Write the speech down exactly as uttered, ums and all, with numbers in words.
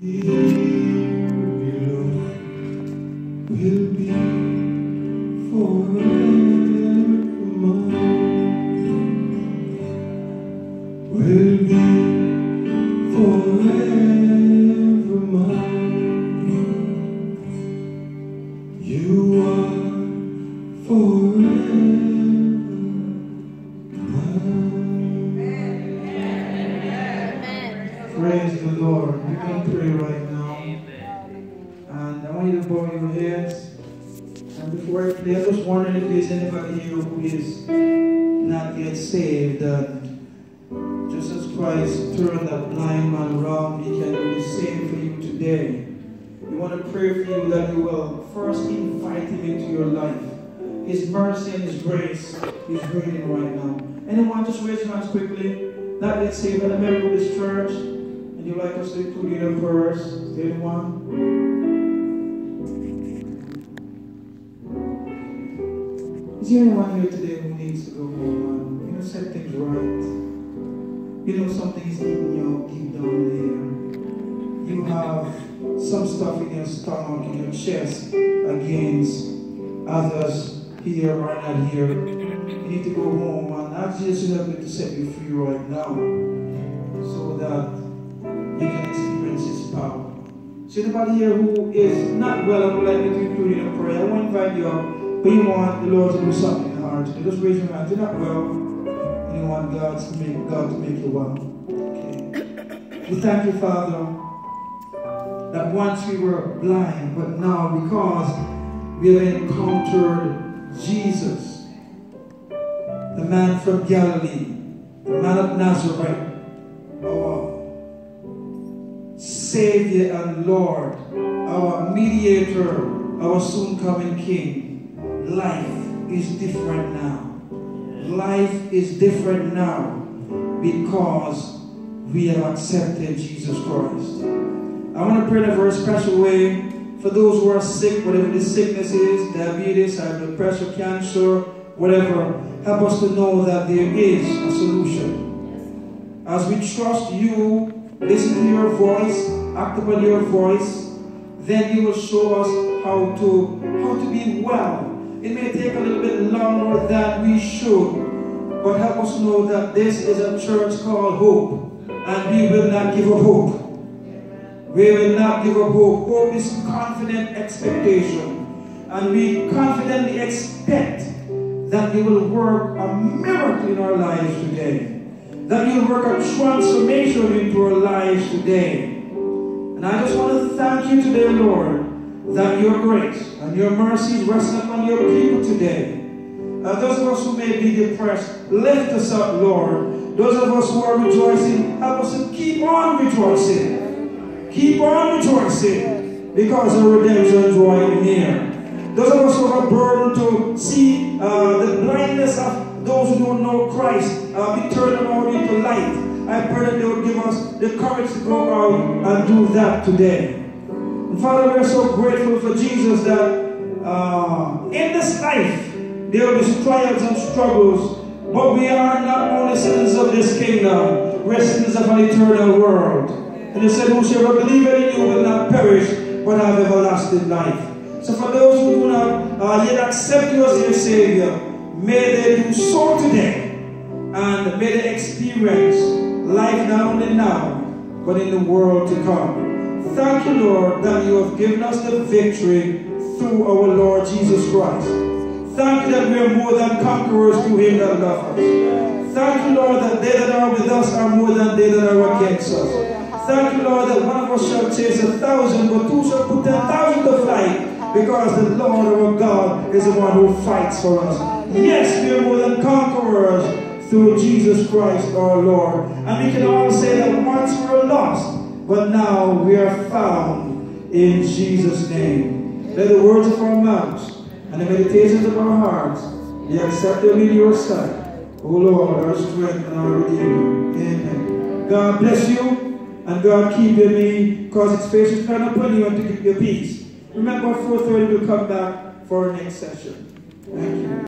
will be forever mine, will be forever mine. You are forever mine. Praise the Lord. We can pray right now. And I want you to bow your heads. And before I play, I'm just wondering if there's anybody here who is not yet saved. And just as Christ turned that blind man around, He can do the same for you today. We want to pray for you that you will first invite Him into your life. His mercy and His grace is waiting right now. Anyone, just raise your hands quickly. Not yet saved, but a member of this church. And you like us to include you in prayers. Is there anyone? Is there anyone here today who needs to go home and, you know, set things right? You know, something is eating you deep down there. You have some stuff in your stomach, in your chest, against others here or not here. You need to go home and ask Jesus to help you to set you free right now, so that you can experience His power. So anybody here who is not well and would like me to include in a prayer, I want to invite you up. But you want the Lord to do something in your heart. Just raise your hand. You're not well. And you want God to make God to make you well. Okay. We thank you, Father, that once we were blind, but now because we have encountered Jesus, the man from Galilee, the man of Nazareth, our Savior and Lord, our mediator, our soon coming King. Life is different now. Life is different now because we have accepted Jesus Christ. I want to pray in a very special way for those who are sick, whatever the sickness is, diabetes, high blood pressure, cancer, whatever. Help us to know that there is a solution. As we trust you, listen to your voice, act upon your voice, then you will show us how to, how to be well. It may take a little bit longer than we should, but help us know that this is a church called Hope, and we will not give up hope. We will not give up hope. Hope is confident expectation, and we confidently expect that you will work a miracle in our lives today, that you will work a transformation into our lives today. And I just want to thank you today, Lord, that your grace and your mercy is resting upon your people today. Uh, those of us who may be depressed, lift us up, Lord. Those of us who are rejoicing, help us to keep on rejoicing. Keep on rejoicing, because our redemption is drawing near. Those of us who have a burden to see uh, the blindness of those who don't know Christ uh, be turned around into light, I pray that they will give us the courage to go out and do that today. Father, we are so grateful for Jesus that uh, in this life there will be trials and struggles, but we are not only citizens of this kingdom, we are citizens of an eternal world. And you said, whosoever believeth in you will not perish, but have everlasting life. So for those who do not uh, yet accept you as their Savior, may they do so today, and may they experience life not only now, but in the world to come. Thank you, Lord, that you have given us the victory through our Lord Jesus Christ. Thank you that we are more than conquerors through Him that loves us. Thank you, Lord, that they that are with us are more than they that are against us. Thank you, Lord, that one of us shall chase a thousand, but two shall put ten thousand to flight, because the Lord our God is the one who fights for us. Yes, we are more than conquerors through Jesus Christ our Lord. And we can all say that once we were lost, but now we are found in Jesus' name. Let the words of our mouths and the meditations of our hearts be acceptable in your sight, O Lord, our strength and our Redeemer. Amen. God bless you, and God keep you, me, cause His face to shine upon you and to give you peace. Remember, four thirty we'll come back for our next session. Thank you.